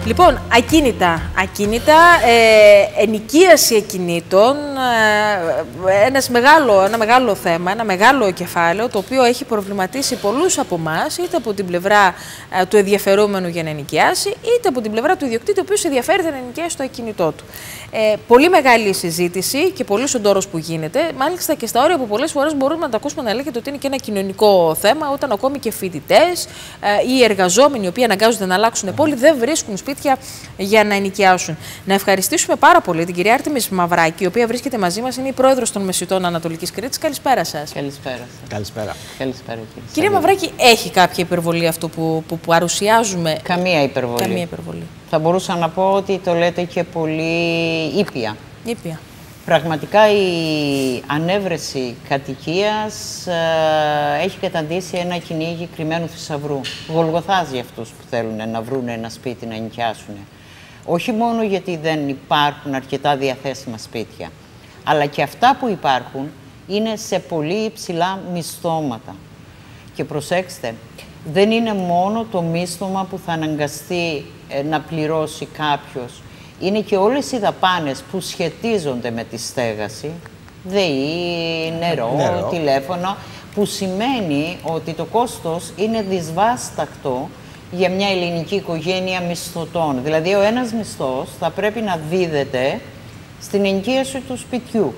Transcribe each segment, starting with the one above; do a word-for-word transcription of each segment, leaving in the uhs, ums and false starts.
Λοιπόν, ακίνητα, ακίνητα, ε, ενοικίαση ακινήτων, ε, ένας μεγάλο, ένα μεγάλο θέμα, ένα μεγάλο κεφάλαιο, το οποίο έχει προβληματίσει πολλούς από εμάς, είτε από την πλευρά ε, του ενδιαφερόμενου για να ενοικιάσει, είτε από την πλευρά του ιδιοκτήτη, ο οποίος ενδιαφέρεται να ενοικιάσει το ακίνητό του. Ε, πολύ μεγάλη συζήτηση και πολύ οντόρος που γίνεται, μάλιστα και στα όρια που πολλές φορές μπορούμε να τα ακούσουμε να λέγεται ότι είναι και ένα κοινωνικό θέμα, όταν ακόμη και φοιτητές ε, ή εργαζόμενοι, οι οποίοι αναγκάζονται να αλλάξουν πόλη, δεν βρίσκουν σπίτια για να ενοικιάσουν. Να ευχαριστήσουμε πάρα πολύ την κυρία Άρτεμις Μαυράκη, η οποία βρίσκεται μαζί μας, είναι η πρόεδρος των Μεσιτών Ανατολικής Κρήτης. Καλησπέρα σας. Καλησπέρα σας. Καλησπέρα. Καλησπέρα, κύριε. Κυρία Μαυράκη, έχει κάποια υπερβολή αυτό που, που παρουσιάζουμε? Καμία υπερβολή. Καμία υπερβολή. Θα μπορούσα να πω ότι το λέτε και πολύ ήπια. Ήπια. Πραγματικά η ανέβρεση κατοικίας ε, έχει καταντήσει ένα κυνήγι κρυμμένου θησαυρού. Γολγοθάς για αυτούς που θέλουν να βρουν ένα σπίτι να νοικιάσουν. Όχι μόνο γιατί δεν υπάρχουν αρκετά διαθέσιμα σπίτια, αλλά και αυτά που υπάρχουν είναι σε πολύ υψηλά μισθώματα. Και προσέξτε, δεν είναι μόνο το μίσθωμα που θα αναγκαστεί ε, να πληρώσει κάποιος. Είναι και όλες οι δαπάνες που σχετίζονται με τη στέγαση, ΔΕΗ, νερό, νερό, τηλέφωνο, που σημαίνει ότι το κόστος είναι δυσβάστακτο για μια ελληνική οικογένεια μισθωτών. Δηλαδή, ο ένας μισθός θα πρέπει να δίδεται στην ενοικίαση του σπιτιού.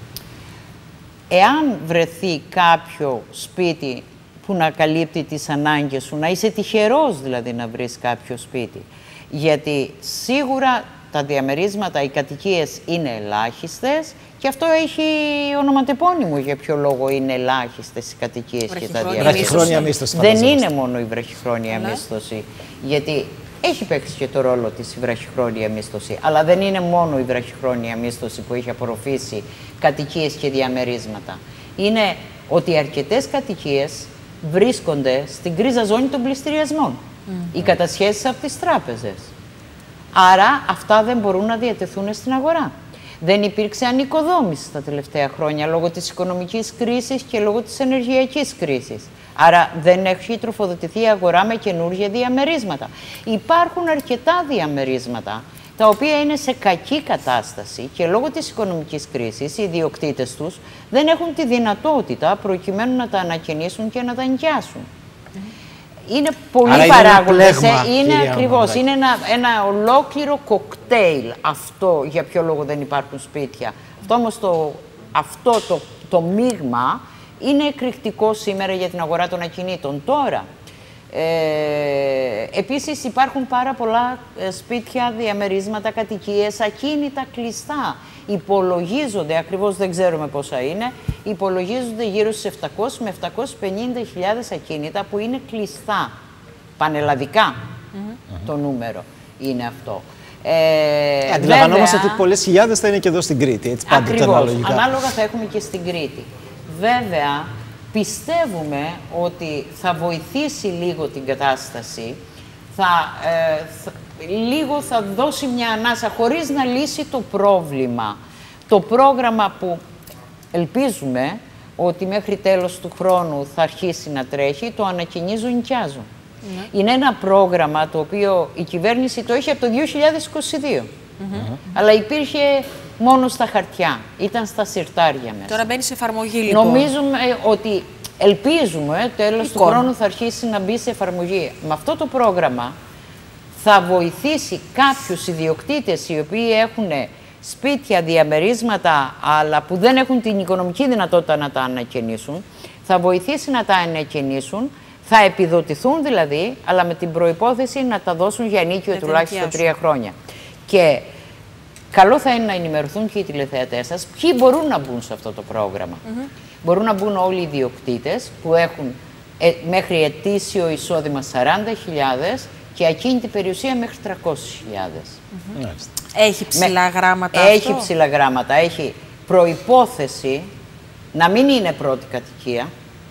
Εάν βρεθεί κάποιο σπίτι που να καλύπτει τις ανάγκες σου, να είσαι τυχερός δηλαδή να βρεις κάποιο σπίτι, γιατί σίγουρα τα διαμερίσματα, οι κατοικίες είναι ελάχιστες και αυτό έχει ονοματεπώνυμο για ποιο λόγο είναι ελάχιστες οι κατοικίες και τα διαμερίσματα. Μίσθωση, δεν είναι μόνο η βραχυχρόνια αλλά... μίσθωση, γιατί έχει παίξει και το ρόλο της η βραχυχρόνια μίσθωση, αλλά δεν είναι μόνο η βραχυχρόνια μίσθωση που έχει απορροφήσει κατοικίες και διαμερίσματα. Είναι ότι αρκετές κατοικίες βρίσκονται στην γκρίζα ζώνη των πληστηριασμών. Mm. Οι κατασχέσεις από τις τράπεζες. Άρα αυτά δεν μπορούν να διατεθούν στην αγορά. Δεν υπήρξε ανοικοδόμηση τα τελευταία χρόνια λόγω της οικονομικής κρίσης και λόγω της ενεργειακής κρίσης. Άρα δεν έχει τροφοδοτηθεί η αγορά με καινούργια διαμερίσματα. Υπάρχουν αρκετά διαμερίσματα τα οποία είναι σε κακή κατάσταση και λόγω της οικονομικής κρίσης οι ιδιοκτήτες τους δεν έχουν τη δυνατότητα προκειμένου να τα ανακαινήσουν και να τα νοικιάσουν. Είναι πολλοί παράγοντες, είναι, είναι ακριβώς, είναι ένα, ένα ολόκληρο κοκτέιλ αυτό για ποιο λόγο δεν υπάρχουν σπίτια. Αυτό όμως το, αυτό το, το μείγμα είναι εκρηκτικό σήμερα για την αγορά των ακινήτων. Τώρα, ε, επίσης υπάρχουν πάρα πολλά σπίτια, διαμερίσματα, κατοικίες, ακίνητα κλειστά. Υπολογίζονται, ακριβώς δεν ξέρουμε πόσα είναι, υπολογίζονται γύρω στις επτακόσιες με επτακόσιες πενήντα χιλιάδες ακίνητα που είναι κλειστά. Πανελλαδικά mm-hmm. το νούμερο είναι αυτό. Ε, Αντιλαμβανόμαστε ότι πολλές χιλιάδες θα είναι και εδώ στην Κρήτη, έτσι πάντοτε ακριβώς, αναλογικά. ανάλογα θα έχουμε και στην Κρήτη. Βέβαια, πιστεύουμε ότι θα βοηθήσει λίγο την κατάσταση, θα, ε, θα, λίγο θα δώσει μια ανάσα, χωρίς να λύσει το πρόβλημα. Το πρόγραμμα που ελπίζουμε ότι μέχρι τέλος του χρόνου θα αρχίσει να τρέχει, το ανακοινίζουν, νοικιάζουν. Mm-hmm. Είναι ένα πρόγραμμα το οποίο η κυβέρνηση το έχει από το δύο χιλιάδες είκοσι δύο. Mm-hmm. Αλλά υπήρχε μόνο στα χαρτιά, ήταν στα συρτάρια μέσα. Τώρα μπαίνει σε εφαρμογή λοιπόν. Νομίζουμε ότι, ελπίζουμε, τέλος του χρόνου θα αρχίσει να μπει σε εφαρμογή. Με αυτό το πρόγραμμα θα βοηθήσει κάποιους ιδιοκτήτες οι οποίοι έχουν σπίτια, διαμερίσματα, αλλά που δεν έχουν την οικονομική δυνατότητα να τα ανακαινήσουν, θα βοηθήσει να τα ανακαινήσουν, θα επιδοτηθούν δηλαδή, αλλά με την προϋπόθεση να τα δώσουν για ενίκιο τουλάχιστον τρία χρόνια. Και καλό θα είναι να ενημερωθούν και οι τηλεθεατές σας ποιοι μπορούν να μπουν σε αυτό το πρόγραμμα. Mm-hmm. Μπορούν να μπουν όλοι οι ιδιοκτήτες που έχουν ε, μέχρι ετήσιο εισόδημα σαράντα χιλιάδες και ακίνητη περιουσία μέχρι τριακόσιες χιλιάδες. Mm-hmm. Έχει ψηλά γράμματα Έχει αυτό? ψηλά γράμματα. Έχει προϋπόθεση να μην είναι πρώτη κατοικία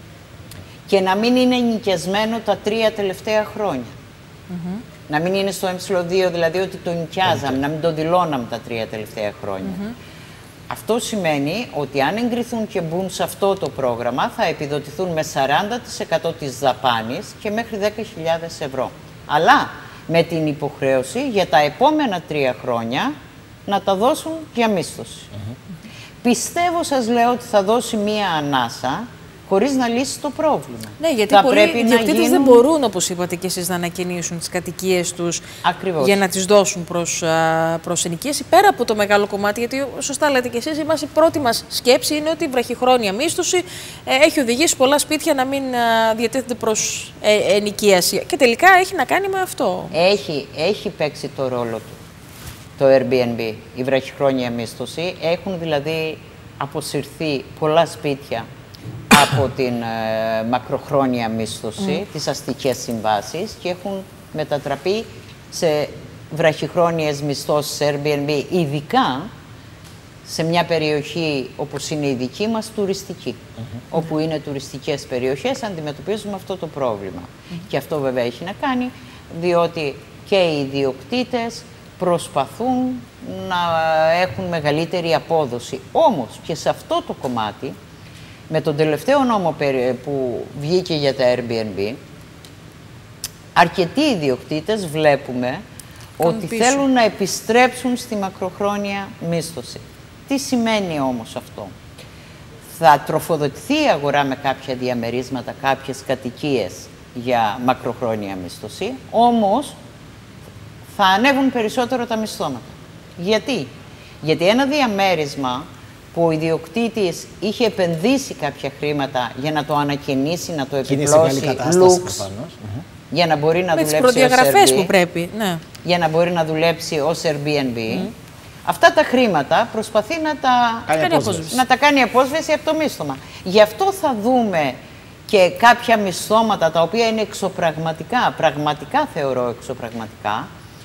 και να μην είναι νοικιασμένο τα τρία τελευταία χρόνια. Mm-hmm. Να μην είναι στο εμ δύο, δηλαδή ότι το νοικιάζαμε, okay. να μην το δηλώναμε τα τρία τελευταία χρόνια. Mm-hmm. Αυτό σημαίνει ότι αν εγκριθούν και μπουν σε αυτό το πρόγραμμα θα επιδοτηθούν με σαράντα τοις εκατό της δαπάνης και μέχρι δέκα χιλιάδες ευρώ. Αλλά με την υποχρέωση για τα επόμενα τρία χρόνια να τα δώσουν για μίσθωση. Mm-hmm. Πιστεύω, σας λέω, ότι θα δώσει μία ανάσα χωρίς να λύσει το πρόβλημα. Ναι, γιατί θα πολλοί ιδιοκτήτες γίνουν... δεν μπορούν, όπως είπατε και εσείς, να ανακαινήσουν τις κατοικίες τους. Ακριβώς. Για να τις δώσουν προς, προς ενοικίαση, πέρα από το μεγάλο κομμάτι, γιατί σωστά λέτε και εσείς, η πρώτη μας σκέψη είναι ότι η βραχυχρόνια μίσθωση ε, έχει οδηγήσει πολλά σπίτια να μην α, διατίθεται προς ε, ενοικίαση. Και τελικά έχει να κάνει με αυτό. Έχει, έχει παίξει το ρόλο του το Airbnb, η βραχυχρόνια μίσθωση. Έχουν δηλαδή αποσυρθεί πολλά σπίτια από την ε, μακροχρόνια μίσθωση, mm. τις αστικές συμβάσεις, και έχουν μετατραπεί σε βραχυχρόνιες μισθώσεις Airbnb, ειδικά σε μια περιοχή όπως είναι η δική μας, τουριστική. Mm-hmm. Όπου είναι τουριστικές περιοχές, αντιμετωπίζουμε αυτό το πρόβλημα. Mm-hmm. Και αυτό βέβαια έχει να κάνει, διότι και οι ιδιοκτήτες προσπαθούν να έχουν μεγαλύτερη απόδοση. Όμως και σε αυτό το κομμάτι, με τον τελευταίο νόμο που βγήκε για τα Airbnb, αρκετοί ιδιοκτήτες βλέπουμε ότι πίσω. θέλουν να επιστρέψουν στη μακροχρόνια μίσθωση. Τι σημαίνει όμως αυτό? Θα τροφοδοτηθεί η αγορά με κάποια διαμερίσματα, κάποιες κατοικίες για μακροχρόνια μίσθωση, όμως θα ανέβουν περισσότερο τα μισθώματα. Γιατί? Γιατί ένα διαμέρισμα που ο ιδιοκτήτης είχε επενδύσει κάποια χρήματα για να το ανακαινήσει, να το επιπλώσει λουξ, για να μπορεί να με δουλέψει τις προδιαγραφές ως που πρέπει, ναι. για να μπορεί να δουλέψει ως Airbnb, mm. αυτά τα χρήματα προσπαθεί να τα κάνει, να τα κάνει απόσβεση από το μίσθωμα. Γι' αυτό θα δούμε και κάποια μισθώματα τα οποία είναι εξωπραγματικά, πραγματικά θεωρώ εξωπραγματικά,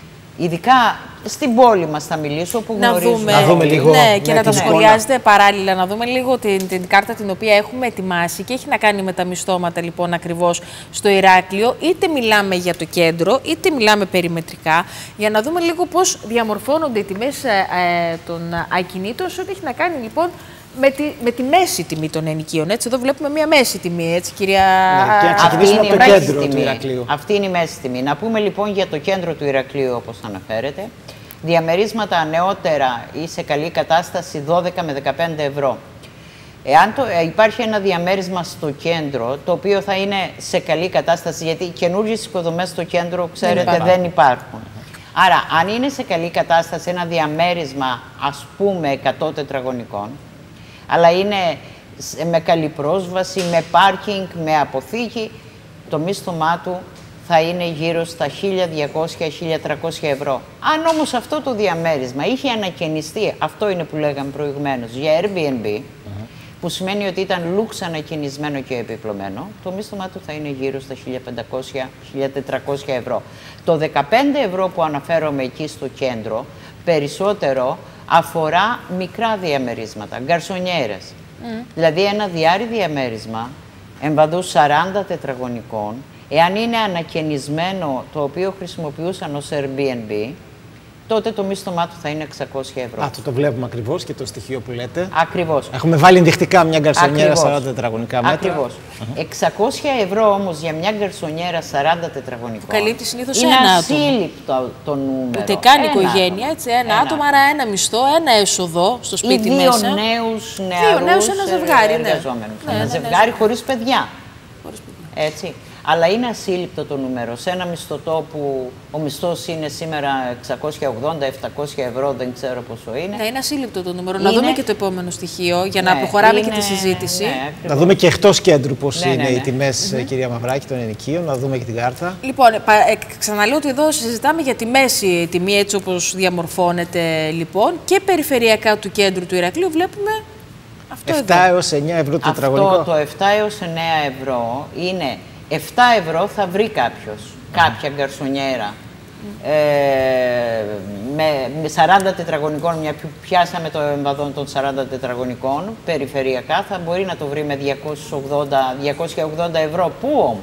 ειδικά στην πόλη μας θα μιλήσω, που να γνωρίζουμε. Δούμε, να δούμε λίγο. Ναι, και ναι, να τα ναι. σχολιάζετε παράλληλα, να δούμε λίγο την, την κάρτα την οποία έχουμε ετοιμάσει και έχει να κάνει με τα μισθώματα λοιπόν ακριβώς στο Ηράκλειο. Είτε μιλάμε για το κέντρο, είτε μιλάμε περιμετρικά, για να δούμε λίγο πώς διαμορφώνονται οι τιμές ε, ε, των ακινήτων, ό,τι έχει να κάνει λοιπόν με τη, με τη μέση τιμή των ενοικίων. Έτσι, εδώ βλέπουμε μία μέση τιμή, έτσι, κυρία. Ναι, και να ξεκινήσουμε από το κέντρο τιμή. του Ηρακλείου. Αυτή είναι η μέση τιμή. Να πούμε λοιπόν για το κέντρο του Ηρακλείου, όπως αναφέρεται. Διαμερίσματα νεότερα ή σε καλή κατάσταση δώδεκα με δεκαπέντε ευρώ. Εάν το, ε, υπάρχει ένα διαμέρισμα στο κέντρο, το οποίο θα είναι σε καλή κατάσταση, γιατί καινούργιες οικοδομές στο κέντρο, ξέρετε, δεν, δεν υπάρχουν. Άρα, αν είναι σε καλή κατάσταση ένα διαμέρισμα, ας πούμε, εκατό τετραγωνικών, αλλά είναι με καλή πρόσβαση, με πάρκινγκ, με αποθήκη, το μίσθωμά του θα είναι γύρω στα χίλια διακόσια με χίλια τριακόσια ευρώ. Αν όμως αυτό το διαμέρισμα είχε ανακαινιστεί, αυτό είναι που λέγαμε προηγουμένως, για Airbnb, mm-hmm. που σημαίνει ότι ήταν λουξ ανακαινισμένο και επιπλωμένο, το μίσθωμά του θα είναι γύρω στα χίλια πεντακόσια με χίλια τετρακόσια ευρώ. Το δεκαπέντε ευρώ που αναφέρομαι εκεί στο κέντρο, περισσότερο αφορά μικρά διαμερίσματα, γκαρσονιέρες. Mm. Δηλαδή ένα διάρρη διαμέρισμα εμβαδού σαράντα τετραγωνικών, εάν είναι ανακαινισμένο, το οποίο χρησιμοποιούσαν ως Airbnb, τότε το μίσθωμά του θα είναι εξακόσια ευρώ. Α, το, το βλέπουμε ακριβώς και το στοιχείο που λέτε. Ακριβώς. Έχουμε βάλει ενδεικτικά μια γκαρσονιέρα σαράντα τετραγωνικά μέτρα. Ακριβώς. Uh-huh. εξακόσια ευρώ όμως για μια γκαρσονιέρα σαράντα τετραγωνικών. Καλύπτει συνήθως είναι ένα άτομο. Είναι ασύλληπτο το νούμερο. Ούτε καν οικογένεια, έτσι. Ένα, ένα άτομο, άρα ένα μισθό, ένα έσοδο στο σπίτι ή δύο μέσα. Δύο νέους, νεαρούς, δύο νέους, ένα ζευγάρι, εργαζόμενους. Ναι. Ένα Ναι, ζευγάρι ναι, χωρίς παιδιά. Χωρίς παιδιά. Έτσι. Αλλά είναι ασύλληπτο το νούμερο. Σε ένα μισθωτό που ο μισθός είναι σήμερα εξακόσια ογδόντα με επτακόσια ευρώ, δεν ξέρω πόσο είναι. Ναι, είναι ασύλληπτο το νούμερο. Είναι... Να δούμε και το επόμενο στοιχείο για ναι, να προχωράμε είναι... και τη συζήτηση. Ναι, να δούμε και εκτός κέντρου πώς ναι, είναι ναι, ναι. οι τιμές, mm-hmm. κυρία Μαυράκη, των ενοικίων. Να δούμε και την κάρτα. Λοιπόν, ξαναλέω ότι εδώ συζητάμε για τη μέση τιμή, έτσι όπως διαμορφώνεται λοιπόν, και περιφερειακά του κέντρου του Ηρακλείου βλέπουμε. Αυτό επτά έως εννιά ευρώ το τετραγωνικό. Αυτό το επτά έως εννιά ευρώ είναι. επτά ευρώ θα βρει κάποιος mm. κάποια γκαρσονιέρα mm. ε, με, με σαράντα τετραγωνικών, μια που πιάσαμε το εμβαδόν των σαράντα τετραγωνικών, περιφερειακά θα μπορεί να το βρει με διακόσια ογδόντα ευρώ. Πού όμως?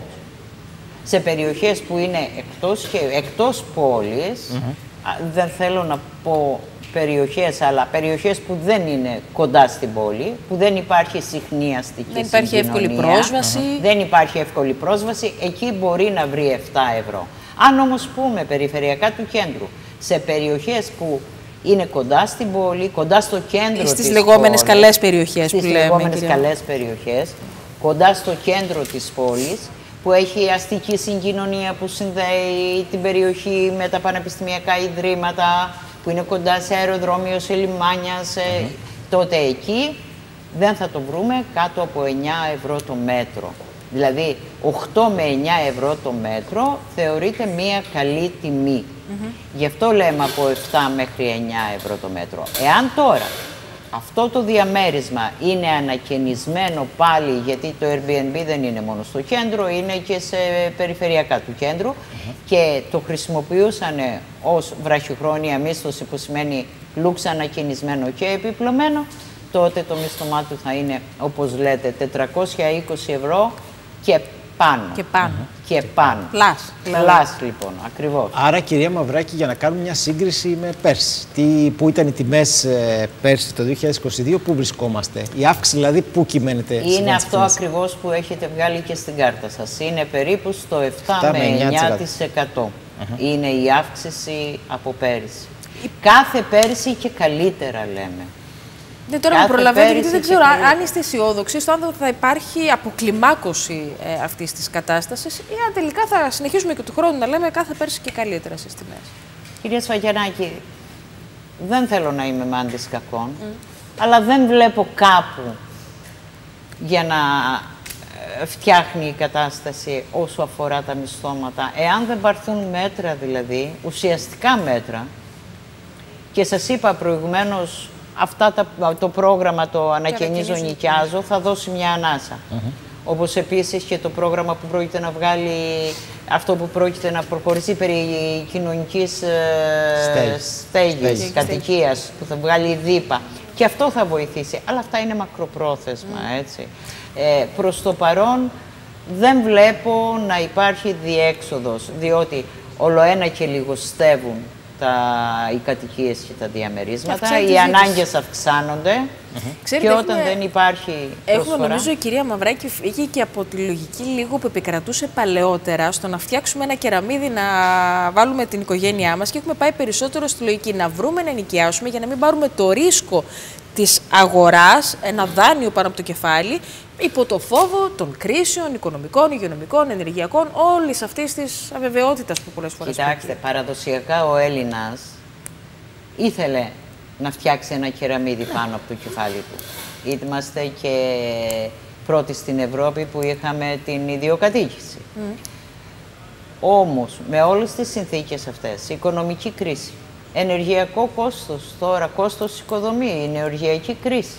Σε περιοχές που είναι εκτός, και, εκτός πόλης, mm-hmm. δεν θέλω να πω περιοχές, αλλά περιοχές που δεν είναι κοντά στην πόλη, που δεν υπάρχει συχνή αστική δεν υπάρχει εύκολη πρόσβαση. Uh-huh. Δεν υπάρχει εύκολη πρόσβαση, εκεί μπορεί να βρει επτά ευρώ. Αν όμως πούμε περιφερειακά του κέντρου, σε περιοχές που είναι κοντά στην πόλη, κοντά στο κέντρο στις της λεγόμενες πόλης, καλές περιοχές στις που λέμε, λεγόμενες κυρία. καλές περιοχές, κοντά στο κέντρο της πόλης, που έχει αστική συγκοινωνία που συνδέει την περιοχή με τα πανεπιστημιακά ιδρύματα, που είναι κοντά σε αεροδρόμιο, σε λιμάνια, σε... Mm-hmm. τότε εκεί δεν θα το βρούμε κάτω από εννιά ευρώ το μέτρο. Δηλαδή, οκτώ με εννιά ευρώ το μέτρο θεωρείται μία καλή τιμή. Mm-hmm. Γι' αυτό λέμε από επτά μέχρι εννιά ευρώ το μέτρο. Εάν τώρα αυτό το διαμέρισμα είναι ανακαινισμένο πάλι, γιατί το Airbnb δεν είναι μόνο στο κέντρο, είναι και σε περιφερειακά του κέντρου, mm-hmm. και το χρησιμοποιούσαν ως βραχυχρόνια μίσθωση, που σημαίνει λούξ ανακαινισμένο και επιπλωμένο, τότε το μισθωμά του θα είναι, όπως λέτε, τετρακόσια είκοσι ευρώ και πάνω. Και πάνω. Mm-hmm. Και πάνω. Πλάς. Πλάς, λοιπόν, ακριβώς. Άρα, κυρία Μαυράκη, για να κάνουμε μια σύγκριση με πέρσι, τι, πού ήταν οι τιμές ε, πέρσι το δύο χιλιάδες είκοσι δύο, πού βρισκόμαστε, η αύξηση δηλαδή πού κυμαίνεται? Είναι αυτό ακριβώς που έχετε βγάλει και στην κάρτα σας. Είναι περίπου στο επτά με εννιά τοις εκατό. Uh-huh. Είναι η αύξηση από πέρυσι. Κάθε πέρυσι και καλύτερα λέμε. Ναι, τώρα με προλαβαίνετε, γιατί δεν ξέρω αν είστε αισιόδοξοι στο αν θα υπάρχει αποκλιμάκωση ε, αυτής της κατάστασης, ή αν τελικά θα συνεχίσουμε και του χρόνου να λέμε κάθε πέρσι και καλύτερα στις τιμές. Κυρία Σφαγιανάκη, δεν θέλω να είμαι μάντης κακών, mm. αλλά δεν βλέπω κάπου για να φτιάχνει η κατάσταση όσο αφορά τα μισθώματα. Εάν δεν πάρθουν μέτρα, δηλαδή, ουσιαστικά μέτρα, και σας είπα προηγουμένως, αυτά τα, το πρόγραμμα το ανακαινίζω, νοικιάζω, θα δώσει μια ανάσα. Mm-hmm. Όπως επίσης και το πρόγραμμα που πρόκειται να βγάλει, αυτό που πρόκειται να προχωρήσει περί κοινωνικής ε, στέγης, κατοικίας, που θα βγάλει η ΔΥΠΑ. Και αυτό θα βοηθήσει, αλλά αυτά είναι μακροπρόθεσμα, mm. έτσι. Ε, προς το παρόν δεν βλέπω να υπάρχει διέξοδος, διότι ολοένα και λιγοστεύουν τα, οι κατοικίες και τα διαμερίσματα, οι ανάγκες αυξάνονται, mm-hmm. Ξέρετε, και όταν έχουμε, δεν υπάρχει προσφορά... Έχουμε, νομίζω, η κυρία Μαυράκη φύγει και από τη λογική λίγο που επικρατούσε παλαιότερα, στο να φτιάξουμε ένα κεραμίδι, να βάλουμε την οικογένειά μας, και έχουμε πάει περισσότερο στη λογική να βρούμε, να νοικιάσουμε, για να μην πάρουμε το ρίσκο της αγοράς, ένα δάνειο πάνω από το κεφάλι, υπό το φόβο των κρίσεων οικονομικών, υγειονομικών, ενεργειακών, όλης αυτής της αβεβαιότητας που πολλές φορές... Κοιτάξτε, παραδοσιακά ο Έλληνας ήθελε να φτιάξει ένα κεραμίδι πάνω από το κεφάλι του. Είμαστε και πρώτοι στην Ευρώπη που είχαμε την ιδιοκατοίκηση. Mm. Όμως, με όλες τις συνθήκες αυτές, οικονομική κρίση, ενεργειακό κόστος, τώρα κόστος οικοδομή, ενεργειακή κρίση,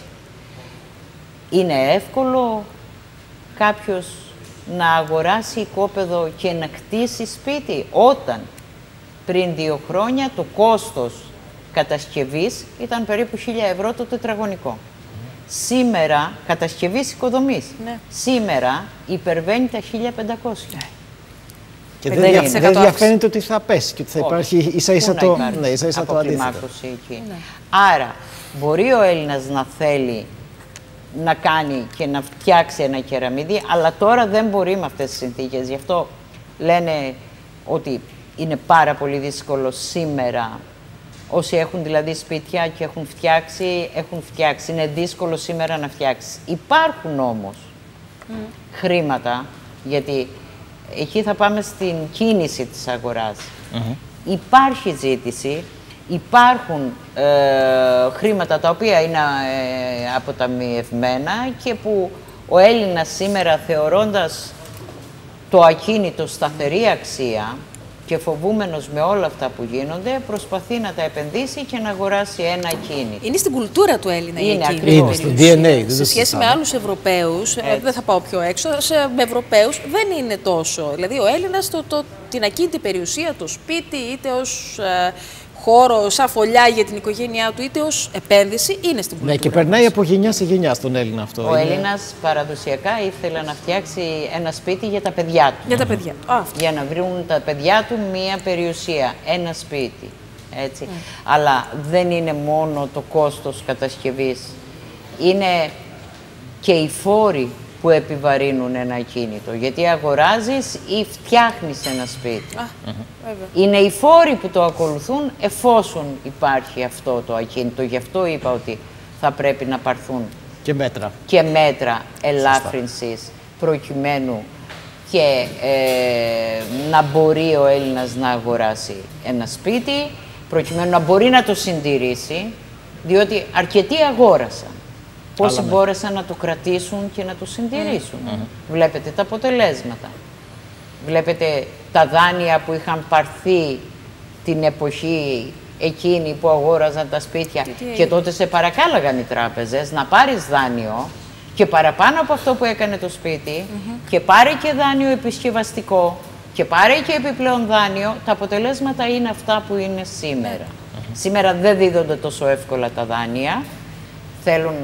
είναι εύκολο κάποιος να αγοράσει οικόπεδο και να κτίσει σπίτι, όταν πριν δύο χρόνια το κόστος κατασκευής ήταν περίπου χίλια ευρώ το τετραγωνικό. Σήμερα, κατασκευής οικοδομής, ναι. σήμερα υπερβαίνει τα χίλια πεντακόσια. Και δεν, δεν, δια, δεν διαφαίνεται ότι θα πέσει και ότι θα όχι. υπάρχει ίσα-ίσα το, ναι, ίσα -ίσα το αντίθετο. Εκεί. Ναι. Άρα, μπορεί ο Έλληνας να θέλει να κάνει και να φτιάξει ένα κεραμίδι, αλλά τώρα δεν μπορεί με αυτές τις συνθήκες. Γι' αυτό λένε ότι είναι πάρα πολύ δύσκολο σήμερα. Όσοι έχουν δηλαδή σπίτια και έχουν φτιάξει, έχουν φτιάξει. Είναι δύσκολο σήμερα να φτιάξεις. Υπάρχουν όμως mm. χρήματα, γιατί εκεί θα πάμε στην κίνηση της αγοράς. Mm-hmm. Υπάρχει ζήτηση, υπάρχουν ε, χρήματα τα οποία είναι ε, αποταμιευμένα και που ο Έλληνας σήμερα, θεωρώντας το ακίνητο σταθερή αξία και φοβούμενος με όλα αυτά που γίνονται, προσπαθεί να τα επενδύσει και να αγοράσει ένα ακίνητο. Είναι στην κουλτούρα του Έλληνα η ακίνητη. Είναι στο ντι εν έι. Σε σχέση με άλλους Ευρωπαίους, ε, δεν θα πάω πιο έξω, σε, με Ευρωπαίους δεν είναι τόσο. Δηλαδή ο Έλληνας το, το, την ακίνητη περιουσία, το σπίτι, είτε ως ε, χώρο, σαν φωλιά για την οικογένειά του, είτε ως επένδυση, είναι στην κουλτούρα. Ναι, και περνάει από γενιά σε γενιά στον Έλληνα αυτό. Ο είναι... Έλληνας παραδοσιακά ήθελε να φτιάξει ένα σπίτι για τα παιδιά του. Για τα παιδιά. Α, για να βρουν τα παιδιά του μία περιουσία, ένα σπίτι. Έτσι. Mm. Αλλά δεν είναι μόνο το κόστος κατασκευής. Είναι και οι φόροι που επιβαρύνουν ένα ακίνητο. Γιατί αγοράζεις ή φτιάχνεις ένα σπίτι. Α, είναι οι φόροι που το ακολουθούν εφόσον υπάρχει αυτό το ακίνητο. Γι' αυτό είπα ότι θα πρέπει να πάρθουν και μέτρα, και μέτρα ελάφρυνσης προκειμένου και ε, να μπορεί ο Έλληνας να αγοράσει ένα σπίτι, προκειμένου να μπορεί να το συντηρήσει, διότι αρκετοί αγόρασαν. Πόσοι ναι. μπόρεσαν να το κρατήσουν και να το συντηρήσουν. Mm-hmm. Βλέπετε τα αποτελέσματα. Βλέπετε τα δάνεια που είχαν πάρθει την εποχή εκείνη που αγόραζαν τα σπίτια και τότε σε παρακάλαγαν οι τράπεζες να πάρεις δάνειο και παραπάνω από αυτό που έκανε το σπίτι mm-hmm. και πάρε και δάνειο επισκευαστικό και πάρε και επιπλέον δάνειο. Τα αποτελέσματα είναι αυτά που είναι σήμερα. Mm-hmm. Σήμερα δεν δίδονται τόσο εύκολα τα δάνεια. Θέλουν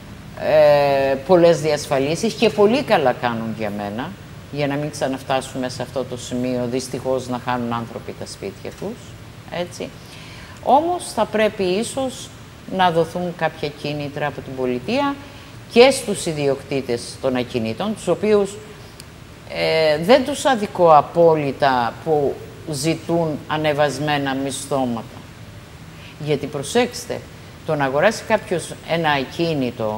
ε, πολλές διασφαλίσεις και πολύ καλά κάνουν για μένα, για να μην ξαναφτάσουμε σε αυτό το σημείο, δυστυχώς, να χάνουν άνθρωποι τα σπίτια τους. Έτσι. Όμως θα πρέπει ίσως να δοθούν κάποια κίνητρα από την πολιτεία και στους ιδιοκτήτες των ακινήτων, τους οποίους ε, δεν τους αδικώ απόλυτα που ζητούν ανεβασμένα μισθώματα. Γιατί προσέξτε, το να αγοράσει κάποιος ένα ακίνητο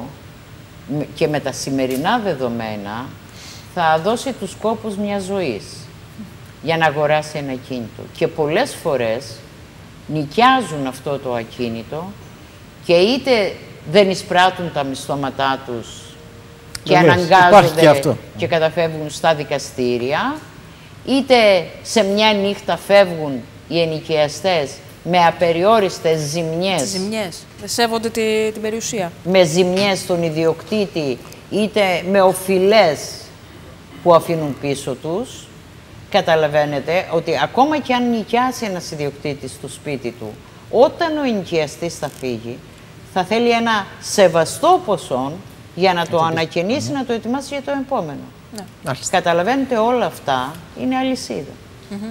και με τα σημερινά δεδομένα θα δώσει τους κόπους μιας ζωής για να αγοράσει ένα ακίνητο. Και πολλές φορές νοικιάζουν αυτό το ακίνητο και είτε δεν εισπράττουν τα μισθώματά τους και Βεβαίως, αναγκάζονται και, αυτό. και καταφεύγουν στα δικαστήρια, είτε σε μια νύχτα φεύγουν οι ενοικιαστές με απεριόριστες ζημιές. Ζημιές. Δεν σέβονται τη, την περιουσία. Με ζημιές στον ιδιοκτήτη, είτε με οφειλές που αφήνουν πίσω τους. Καταλαβαίνετε ότι ακόμα και αν νοικιάσει ένας ιδιοκτήτης στο σπίτι του, όταν ο ενοικιαστής θα φύγει, θα θέλει ένα σεβαστό ποσό για να το ανακαινήσει, mm-hmm. να το ετοιμάσει για το επόμενο. Ναι. Καταλαβαίνετε, όλα αυτά είναι αλυσίδα. Mm-hmm.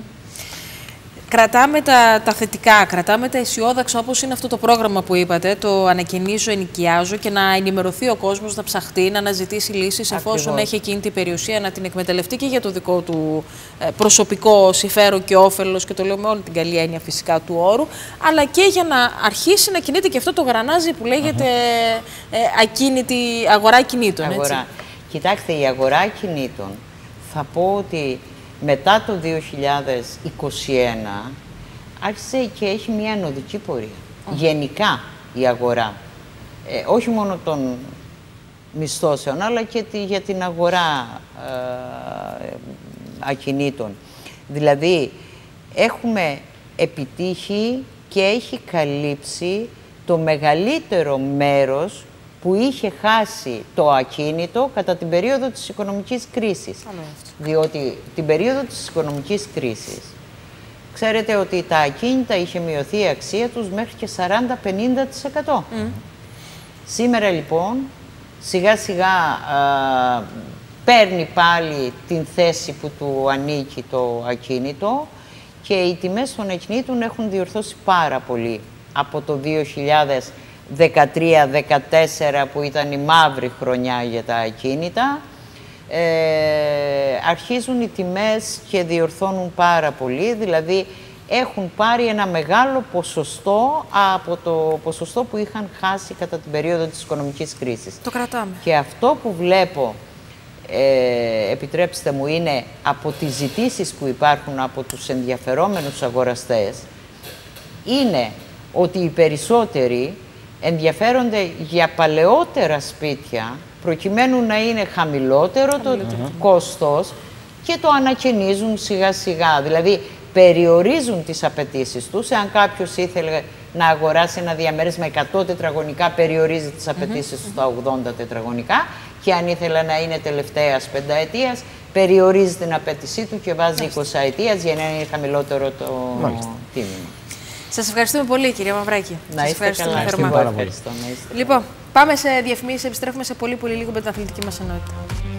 Κρατάμε τα, τα θετικά, κρατάμε τα αισιόδοξα, όπως είναι αυτό το πρόγραμμα που είπατε, το ανακαινίζω, ενοικιάζω, και να ενημερωθεί ο κόσμος, να ψαχτεί, να αναζητήσει λύσεις εφόσον έχει εκείνη την περιουσία, να την εκμεταλλευτεί και για το δικό του ε, προσωπικό συμφέρον και όφελος, και το λέω με όλη την καλή έννοια φυσικά του όρου, αλλά και για να αρχίσει να κινείται και αυτό το γρανάζι που λέγεται ε, ακίνητη, αγορά κινήτων. Αγορά. Έτσι. Κοιτάξτε, η αγορά κινήτων, θα πω ότι μετά το δύο χιλιάδες είκοσι ένα άρχισε και έχει μια ανωδική πορεία. Oh. Γενικά η αγορά, ε, όχι μόνο των μισθώσεων, αλλά και τη, για την αγορά ε, ακινήτων. Δηλαδή, έχουμε επιτύχει και έχει καλύψει το μεγαλύτερο μέρος που είχε χάσει το ακίνητο κατά την περίοδο της οικονομικής κρίσης. Διότι την περίοδο της οικονομικής κρίσης, ξέρετε ότι τα ακίνητα είχε μειωθεί η αξία τους μέχρι και σαράντα με πενήντα τοις εκατό. Mm. Σήμερα λοιπόν, σιγά σιγά α, παίρνει πάλι την θέση που του ανήκει το ακίνητο και οι τιμές των ακινήτων έχουν διορθώσει πάρα πολύ από το δύο χιλιάδες δεκατρία δεκατέσσερα που ήταν η μαύρη χρονιά για τα ακίνητα. Ε, αρχίζουν οι τιμές και διορθώνουν πάρα πολύ, δηλαδή έχουν πάρει ένα μεγάλο ποσοστό από το ποσοστό που είχαν χάσει κατά την περίοδο της οικονομικής κρίσης. Το κρατάμε. Και αυτό που βλέπω, ε, επιτρέψτε μου, είναι από τις ζητήσεις που υπάρχουν από τους ενδιαφερόμενους αγοραστές, είναι ότι οι περισσότεροι ενδιαφέρονται για παλαιότερα σπίτια, προκειμένου να είναι χαμηλότερο το mm-hmm. κόστος και το ανακαινίζουν σιγά σιγά. Δηλαδή, περιορίζουν τις απαιτήσεις τους. Εάν κάποιος ήθελε να αγοράσει ένα διαμέρισμα εκατό τετραγωνικά, περιορίζει τις απαιτήσεις mm-hmm. του στα ογδόντα τετραγωνικά, και αν ήθελε να είναι τελευταίας πενταετίας, περιορίζει την απαιτησή του και βάζει εικοσαετίας για να είναι χαμηλότερο το τίμημα. Σας ευχαριστούμε πολύ, κυρία Μαυράκη. Να είστε καλά. Θερμά. Ευχαριστώ. Λοιπόν, πάμε σε διαφημίσεις, επιστρέφουμε σε πολύ πολύ λίγο με την αθλητική μας ενότητα.